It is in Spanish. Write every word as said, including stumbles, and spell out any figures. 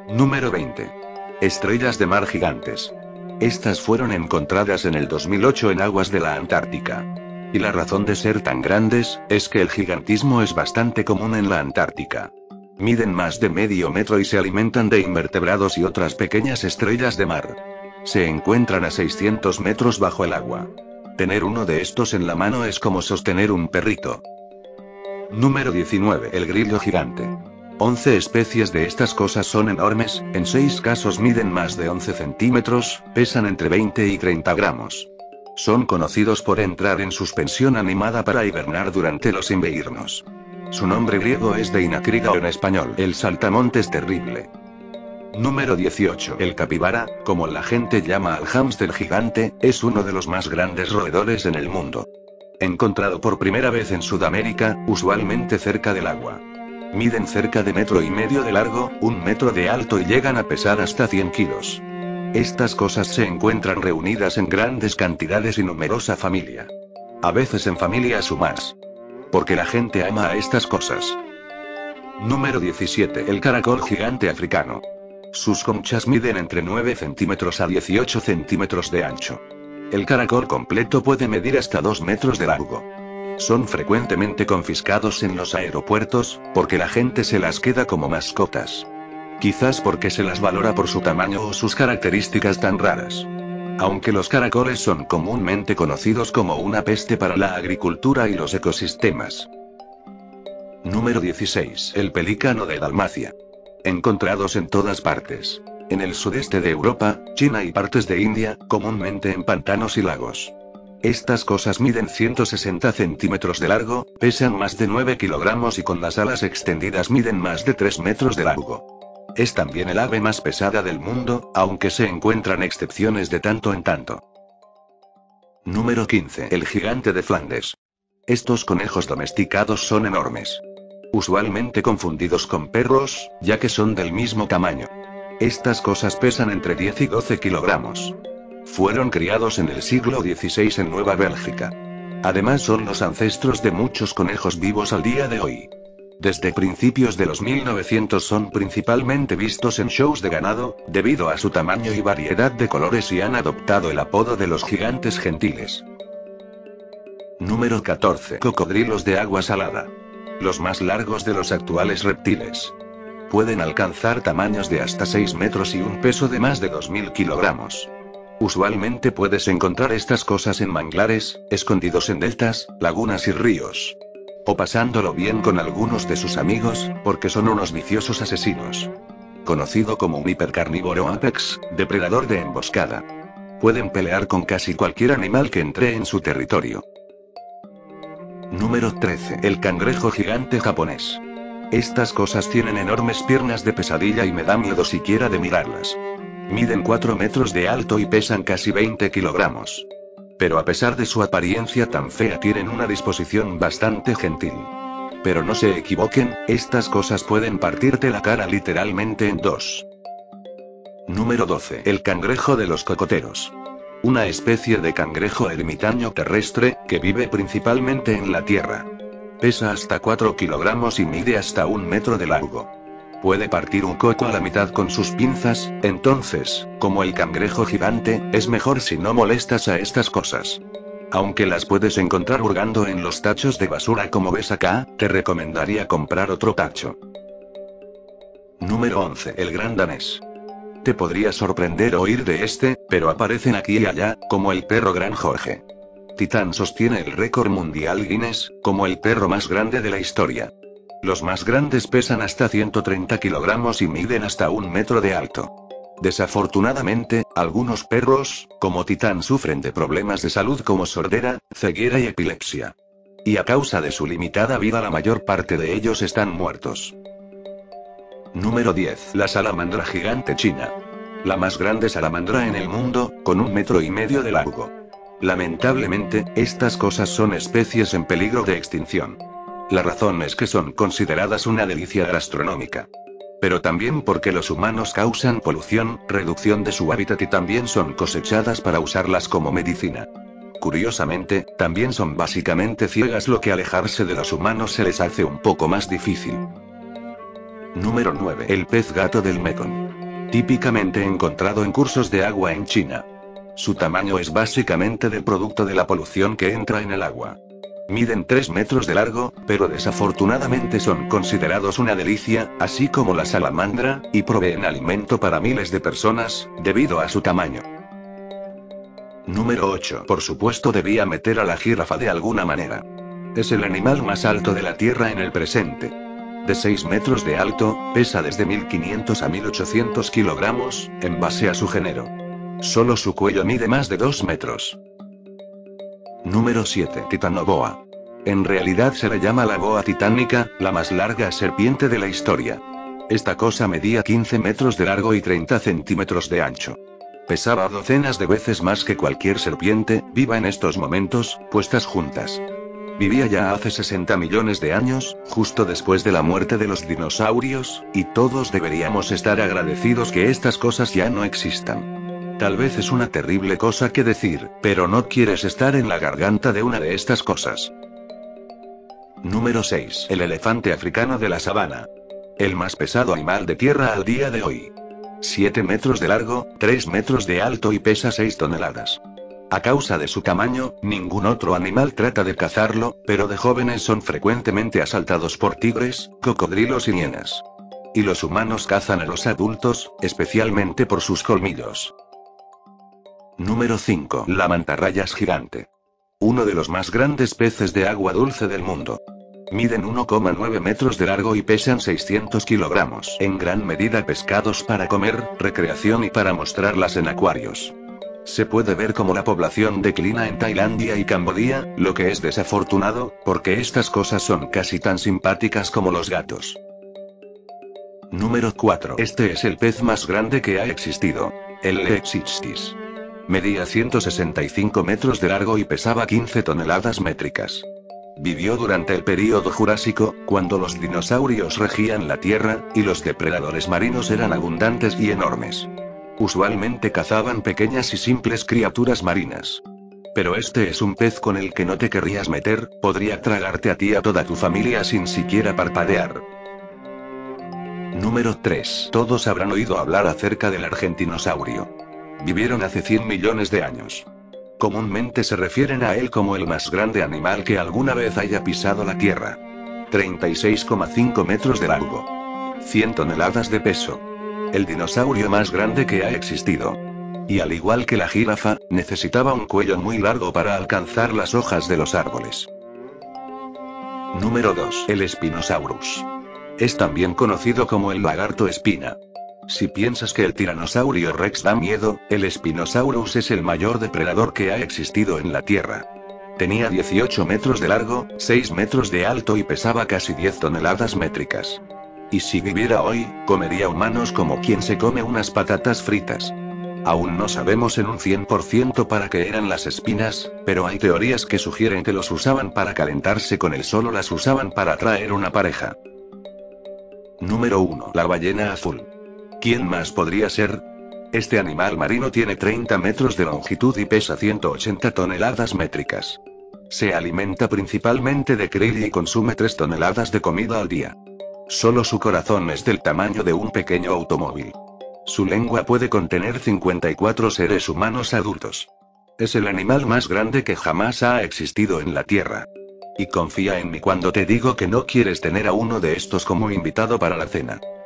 Número veinte. Estrellas de mar gigantes. Estas fueron encontradas en el dos mil ocho en aguas de la Antártica. Y la razón de ser tan grandes, es que el gigantismo es bastante común en la Antártica. Miden más de medio metro y se alimentan de invertebrados y otras pequeñas estrellas de mar. Se encuentran a seiscientos metros bajo el agua. Tener uno de estos en la mano es como sostener un perrito. Número diecinueve. El grillo gigante. once especies de estas cosas son enormes, en seis casos miden más de once centímetros, pesan entre veinte y treinta gramos. Son conocidos por entrar en suspensión animada para hibernar durante los inviernos. Su nombre griego es Deinacrida o en español, el saltamontes terrible. Número dieciocho. El capibara, como la gente llama al hámster gigante, es uno de los más grandes roedores en el mundo. Encontrado por primera vez en Sudamérica, usualmente cerca del agua. Miden cerca de metro y medio de largo, un metro de alto y llegan a pesar hasta cien kilos. Estas cosas se encuentran reunidas en grandes cantidades y numerosa familia. A veces en familias o más. Porque la gente ama a estas cosas. Número diecisiete. El caracol gigante africano. Sus conchas miden entre nueve centímetros a dieciocho centímetros de ancho. El caracol completo puede medir hasta dos metros de largo. Son frecuentemente confiscados en los aeropuertos, porque la gente se las queda como mascotas. Quizás porque se las valora por su tamaño o sus características tan raras. Aunque los caracoles son comúnmente conocidos como una peste para la agricultura y los ecosistemas. Número dieciséis. El pelícano de Dalmacia. Encontrados en todas partes. En el sudeste de Europa, China y partes de India, comúnmente en pantanos y lagos. Estas cosas miden ciento sesenta centímetros de largo, pesan más de nueve kilogramos y con las alas extendidas miden más de tres metros de largo. Es también el ave más pesada del mundo, aunque se encuentran excepciones de tanto en tanto. Número quince. El gigante de Flandes. Estos conejos domesticados son enormes. Usualmente confundidos con perros, ya que son del mismo tamaño. Estas cosas pesan entre diez y doce kilogramos. Fueron criados en el siglo dieciséis en Nueva Bélgica. Además son los ancestros de muchos conejos vivos al día de hoy. Desde principios de los mil novecientos son principalmente vistos en shows de ganado, debido a su tamaño y variedad de colores y han adoptado el apodo de los gigantes gentiles. Número catorce. Cocodrilos de agua salada. Los más largos de los actuales reptiles. Pueden alcanzar tamaños de hasta seis metros y un peso de más de dos mil kilogramos. Usualmente puedes encontrar estas cosas en manglares, escondidos en deltas, lagunas y ríos. O pasándolo bien con algunos de sus amigos, porque son unos viciosos asesinos. Conocido como un hipercarnívoro apex, depredador de emboscada. Pueden pelear con casi cualquier animal que entre en su territorio. Número trece. El cangrejo gigante japonés. Estas cosas tienen enormes piernas de pesadilla y me da miedo siquiera de mirarlas. Miden cuatro metros de alto y pesan casi veinte kilogramos. Pero a pesar de su apariencia tan fea tienen una disposición bastante gentil. Pero no se equivoquen, estas cosas pueden partirte la cara literalmente en dos. Número doce. El cangrejo de los cocoteros. Una especie de cangrejo ermitaño terrestre, que vive principalmente en la tierra. Pesa hasta cuatro kilogramos y mide hasta un metro de largo. Puede partir un coco a la mitad con sus pinzas, entonces, como el cangrejo gigante, es mejor si no molestas a estas cosas. Aunque las puedes encontrar hurgando en los tachos de basura como ves acá, te recomendaría comprar otro tacho. Número once. El gran danés. Te podría sorprender oír de este, pero aparecen aquí y allá, como el perro Gran Jorge. Titán sostiene el récord mundial Guinness, como el perro más grande de la historia. Los más grandes pesan hasta ciento treinta kilogramos y miden hasta un metro de alto. Desafortunadamente, algunos perros, como Titán, sufren de problemas de salud como sordera, ceguera y epilepsia. Y a causa de su limitada vida la mayor parte de ellos están muertos. Número diez. La salamandra gigante china. La más grande salamandra en el mundo, con un metro y medio de largo. Lamentablemente, estas cosas son especies en peligro de extinción. La razón es que son consideradas una delicia gastronómica. Pero también porque los humanos causan polución, reducción de su hábitat y también son cosechadas para usarlas como medicina. Curiosamente, también son básicamente ciegas, lo que alejarse de los humanos se les hace un poco más difícil. Número nueve. El pez gato del Mekong. Típicamente encontrado en cursos de agua en China. Su tamaño es básicamente del producto de la polución que entra en el agua. Miden tres metros de largo, pero desafortunadamente son considerados una delicia, así como la salamandra, y proveen alimento para miles de personas, debido a su tamaño. Número ocho. Por supuesto debía meter a la jirafa de alguna manera. Es el animal más alto de la Tierra en el presente. De seis metros de alto, pesa desde mil quinientos a mil ochocientos kilogramos, en base a su género. Solo su cuello mide más de dos metros. Número siete. Titanoboa. En realidad se le llama la boa titánica, la más larga serpiente de la historia. Esta cosa medía quince metros de largo y treinta centímetros de ancho. Pesaba docenas de veces más que cualquier serpiente viva en estos momentos, puestas juntas. Vivía ya hace sesenta millones de años, justo después de la muerte de los dinosaurios, y todos deberíamos estar agradecidos que estas cosas ya no existan. Tal vez es una terrible cosa que decir, pero no quieres estar en la garganta de una de estas cosas. Número seis. El elefante africano de la sabana. El más pesado animal de tierra al día de hoy. siete metros de largo, tres metros de alto y pesa seis toneladas. A causa de su tamaño, ningún otro animal trata de cazarlo, pero de jóvenes son frecuentemente asaltados por tigres, cocodrilos y hienas. Y los humanos cazan a los adultos, especialmente por sus colmillos. Número cinco. La mantarrayas gigante. Uno de los más grandes peces de agua dulce del mundo. Miden uno coma nueve metros de largo y pesan seiscientos kilogramos. En gran medida pescados para comer, recreación y para mostrarlas en acuarios. Se puede ver cómo la población declina en Tailandia y Camboya, lo que es desafortunado, porque estas cosas son casi tan simpáticas como los gatos. Número cuatro. Este es el pez más grande que ha existido. El Leucistis. Medía ciento sesenta y cinco metros de largo y pesaba quince toneladas métricas. Vivió durante el período Jurásico, cuando los dinosaurios regían la Tierra, y los depredadores marinos eran abundantes y enormes. Usualmente cazaban pequeñas y simples criaturas marinas. Pero este es un pez con el que no te querrías meter, podría tragarte a ti y a toda tu familia sin siquiera parpadear. Número tres. Todos habrán oído hablar acerca del argentinosaurio. Vivieron hace cien millones de años. Comúnmente se refieren a él como el más grande animal que alguna vez haya pisado la Tierra. treinta y seis coma cinco metros de largo. cien toneladas de peso. El dinosaurio más grande que ha existido. Y al igual que la jirafa, necesitaba un cuello muy largo para alcanzar las hojas de los árboles. Número dos. El Spinosaurus. Es también conocido como el lagarto espina. Si piensas que el tiranosaurio Rex da miedo, el Spinosaurus es el mayor depredador que ha existido en la Tierra. Tenía dieciocho metros de largo, seis metros de alto y pesaba casi diez toneladas métricas. Y si viviera hoy, comería humanos como quien se come unas patatas fritas. Aún no sabemos en un cien por ciento para qué eran las espinas, pero hay teorías que sugieren que los usaban para calentarse con el sol o las usaban para atraer una pareja. Número uno. La ballena azul. ¿Quién más podría ser? Este animal marino tiene treinta metros de longitud y pesa ciento ochenta toneladas métricas. Se alimenta principalmente de krill y consume tres toneladas de comida al día. Solo su corazón es del tamaño de un pequeño automóvil. Su lengua puede contener cincuenta y cuatro seres humanos adultos. Es el animal más grande que jamás ha existido en la Tierra. Y confía en mí cuando te digo que no quieres tener a uno de estos como invitado para la cena.